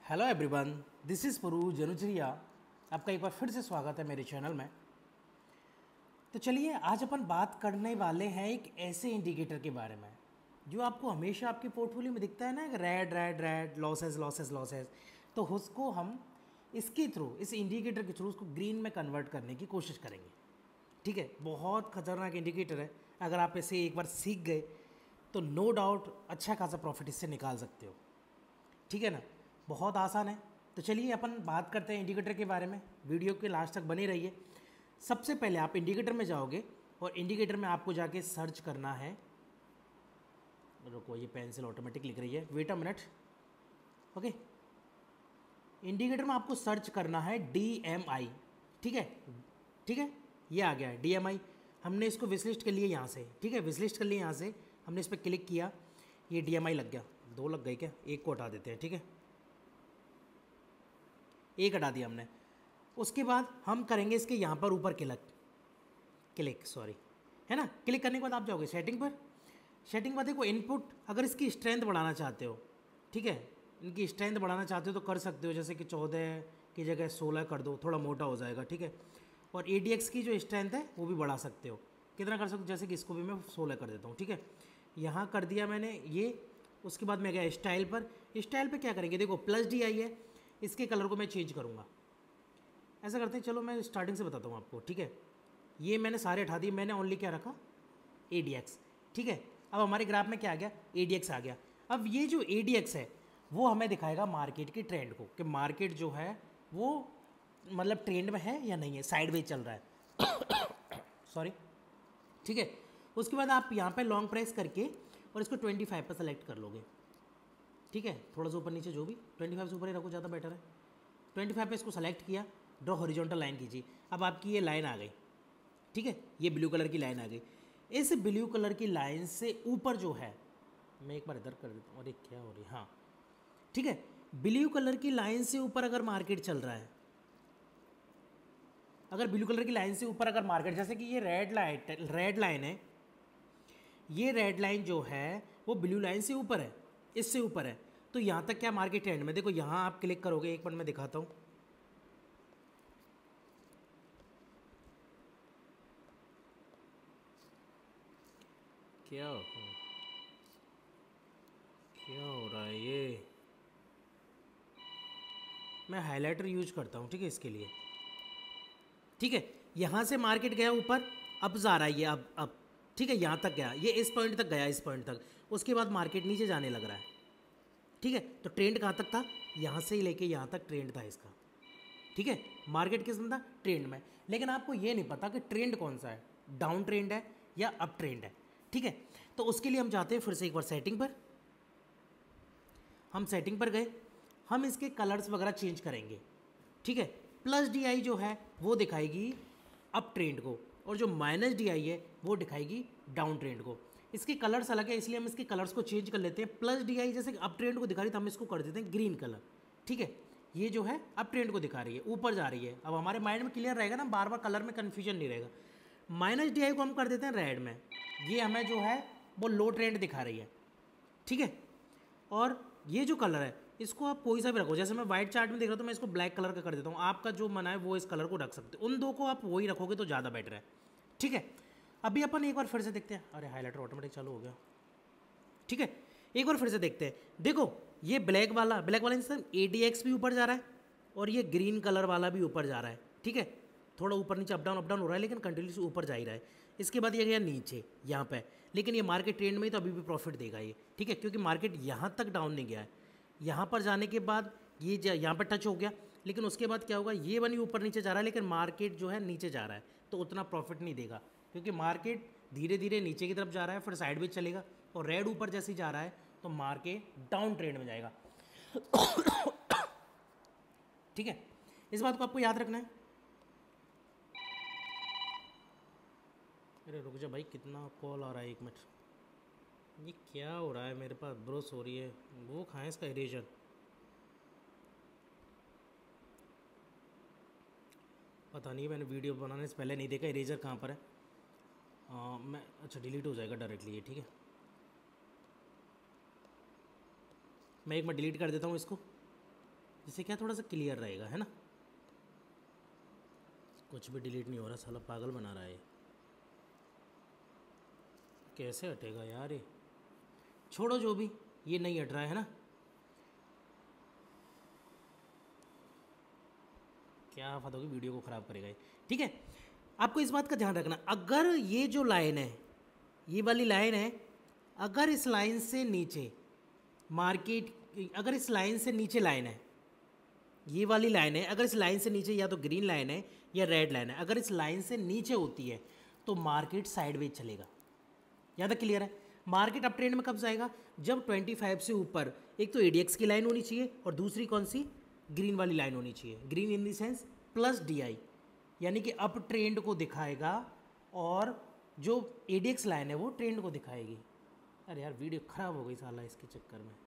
Hello everyone, this is पुरू जनुचरिया। आपका एक बार फिर से स्वागत है मेरे चैनल में। तो चलिए आज अपन बात करने वाले हैं एक ऐसे इंडिकेटर के बारे में जो आपको हमेशा आपके पोर्टफोलियो में दिखता है ना, red red red, losses losses losses. तो उसको हम इसके थ्रू, इस इंडिकेटर के थ्रू उसको ग्रीन में कन्वर्ट करने की कोशिश करेंगे। ठीक है, बहुत खतरनाक इंडिकेटर है। अगर आप इसे एक बार सीख गए तो नो डाउट अच्छा खासा प्रॉफिट इससे निकाल सकते हो। ठीक है ना, बहुत आसान है। तो चलिए अपन बात करते हैं इंडिकेटर के बारे में। वीडियो के लास्ट तक बने रहिए। सबसे पहले आप इंडिकेटर में जाओगे और इंडिकेटर में आपको जाके सर्च करना है। रुको, ये पेंसिल ऑटोमेटिक लिख रही है, wait a minute. Okay, indicator में आपको सर्च करना है DMI। ठीक है, ठीक है, ये आ गया है DMI। हमने इसको विशलिस्ट कर लिया यहाँ से। ठीक है, विशलिस्ट कर लिया यहाँ से, हमने इस पर क्लिक किया, ये DMI लग गया। दो लग गए क्या? एक को हटा देते हैं। ठीक है, एक हटा दिया हमने। उसके बाद हम करेंगे इसके यहाँ पर ऊपर क्लिक क्लिक सॉरी, है ना। क्लिक करने के बाद आप जाओगे सेटिंग पर। सेटिंग पर देखो इनपुट, अगर इसकी स्ट्रेंथ बढ़ाना चाहते हो, ठीक है, इनकी स्ट्रेंथ बढ़ाना चाहते हो तो कर सकते हो। जैसे कि 14 की जगह 16 कर दो, थोड़ा मोटा हो जाएगा। ठीक है, और ADX की जो स्ट्रेंथ है वो भी बढ़ा सकते हो। कितना कर सकते हो? जैसे कि इसको भी मैं 16 कर देता हूँ। ठीक है, यहाँ कर दिया मैंने ये। उसके बाद मैं गया स्टाइल पर। स्टाइल पर क्या करेंगे, देखो +DI है, इसके कलर को मैं चेंज करूँगा। ऐसा करते हैं, चलो मैं स्टार्टिंग से बताता हूँ आपको। ठीक है, ये मैंने सारे हटा दिए, मैंने ओनली क्या रखा, ADX। ठीक है, अब हमारे ग्राफ में क्या आ गया, ADX आ गया। अब ये जो ADX है वो हमें दिखाएगा मार्केट की ट्रेंड को, कि मार्केट जो है वो मतलब ट्रेंड में है या नहीं है, साइडवेज चल रहा है। सॉरी। ठीक है, उसके बाद आप यहाँ पे लॉन्ग प्रेस करके और इसको 25 पर सेलेक्ट कर लोगे। ठीक है, थोड़ा सा ऊपर नीचे जो भी, 25 से ऊपर ही रखो, ज़्यादा बेटर है। 25 पे इसको सेलेक्ट किया, ड्रॉ हॉरिजॉन्टल लाइन कीजिए। अब आपकी ये लाइन आ गई। ठीक है, ये ब्लू कलर की लाइन आ गई। इस ब्लू कलर की लाइन से ऊपर जो है, मैं एक बार इधर कर देता हूँ। अरे क्या हो रही है, हाँ ठीक है, ब्लू कलर की लाइन से ऊपर अगर मार्केट चल रहा है, अगर ब्लू कलर की लाइन से ऊपर अगर मार्केट, जैसे कि ये रेड लाइन है, ये रेड लाइन जो है वो ब्लू लाइन से ऊपर है, इससे ऊपर है, तो यहाँ तक क्या मार्केट ट्रेंड में। देखो यहाँ आप क्लिक करोगे, एक मिनट में दिखाता हूँ। क्या क्या हो रहा है ये, मैं हाइलाइटर यूज करता हूँ। ठीक है, इसके लिए। ठीक है, यहाँ से मार्केट गया ऊपर, अब जा रहा है ये, अब ठीक है, यहाँ तक गया, ये इस पॉइंट तक गया, इस पॉइंट तक। उसके बाद मार्केट नीचे जाने लग रहा है। ठीक है, तो ट्रेंड कहाँ तक था, यहाँ से ही लेके यहाँ तक ट्रेंड था इसका। ठीक है, मार्केट किस में था, ट्रेंड में। लेकिन आपको ये नहीं पता कि ट्रेंड कौन सा है, डाउन ट्रेंड है या अप ट्रेंड है। ठीक है, तो उसके लिए हम जाते हैं फिर से एक बार सेटिंग पर। हम सेटिंग पर गए, हम इसके कलर्स वगैरह चेंज करेंगे। ठीक है, +DI जो है वो दिखाएगी अप ट्रेंड को, और जो -DI है वो दिखाएगी डाउन ट्रेंड को। इसके कलर्स अलग है, इसलिए हम इसके कलर्स को चेंज कर लेते हैं। +DI जैसे अप ट्रेंड को दिखा रही है तो हम इसको कर देते हैं ग्रीन कलर। ठीक है, ये जो है अप ट्रेंड को दिखा रही है, ऊपर जा रही है। अब हमारे माइंड में क्लियर रहेगा ना, बार बार कलर में कन्फ्यूजन नहीं रहेगा। -DI को हम कर देते हैं रेड में, ये हमें जो है वो लो ट्रेंड दिखा रही है। ठीक है, और ये जो कलर है इसको आप कोई सा भी रखो। जैसे मैं वाइट चार्ट में देख रहा हूँ तो मैं इसको ब्लैक कलर का कर देता हूँ। आपका जो मन है वो इस कलर को रख सकते हो, उन दो को आप वही रखोगे तो ज़्यादा बेटर है। ठीक है, अभी अपन एक बार फिर से देखते हैं। अरे हाइलाइटर ऑटोमेटिक चालू हो गया। ठीक है, एक बार फिर से देखते हैं। देखो ये ब्लैक वाला इंसान ADX भी ऊपर जा रहा है और ये ग्रीन कलर वाला भी ऊपर जा रहा है। ठीक है, थोड़ा ऊपर नीचे अप डाउन हो रहा है, लेकिन कंटिन्यूसली ऊपर जा ही रहा है। इसके बाद ये गया नीचे यहाँ पे, लेकिन ये मार्केट ट्रेंड में ही तो अभी भी प्रॉफिट देगा ये। ठीक है, क्योंकि मार्केट यहाँ तक डाउन नहीं गया है। यहाँ पर जाने के बाद ये यहाँ पर टच हो गया, लेकिन उसके बाद क्या होगा, ये बनी ऊपर नीचे जा रहा है, लेकिन मार्केट जो है नीचे जा रहा है, तो उतना प्रॉफिट नहीं देगा, क्योंकि मार्केट धीरे धीरे नीचे की तरफ जा रहा है, फिर साइड में चलेगा, और रेड ऊपर जैसे ही जा रहा है तो मार्केट डाउन ट्रेंड में जाएगा। ठीक है, इस बात को आपको याद रखना है। अरे रुक जा भाई, कितना कॉल आ रहा है, एक मिनट। ये क्या हो रहा है, मेरे पास ब्रोस हो रही है, वो खाएं इसका इरेजर। पता नहीं, मैंने वीडियो बनाने से पहले नहीं देखा इरेजर कहाँ पर है। मैं अच्छा, डिलीट हो जाएगा डायरेक्टली ये। ठीक है, मैं एक बार डिलीट कर देता हूँ इसको। जिससे क्या थोड़ा सा क्लियर रहेगा, है ना। कुछ भी डिलीट नहीं हो रहा, साला पागल बना रहा है ये। कैसे हटेगा यार ये, छोड़ो जो भी, ये नहीं हट रहा है ना। क्या आफत होगी, वीडियो को ख़राब करेगा ये। ठीक है, आपको इस बात का ध्यान रखना, अगर ये जो लाइन है, ये वाली लाइन है, अगर इस लाइन से नीचे मार्केट, अगर इस लाइन से नीचे लाइन है, ये वाली लाइन है, अगर इस लाइन से नीचे या तो ग्रीन लाइन है या रेड लाइन है, अगर इस लाइन से नीचे होती है तो मार्केट साइडवेज चलेगा। ज़्यादा क्लियर है। मार्केट अप ट्रेंड में कब जाएगा, जब 25 से ऊपर एक तो एडीएक्स की लाइन होनी चाहिए और दूसरी कौन सी, ग्रीन वाली लाइन होनी चाहिए। Green in the sense plus DI, यानी कि अप ट्रेंड को दिखाएगा और जो एडीएक्स लाइन है वो ट्रेंड को दिखाएगी। अरे यार वीडियो ख़राब हो गई साला इसके चक्कर में।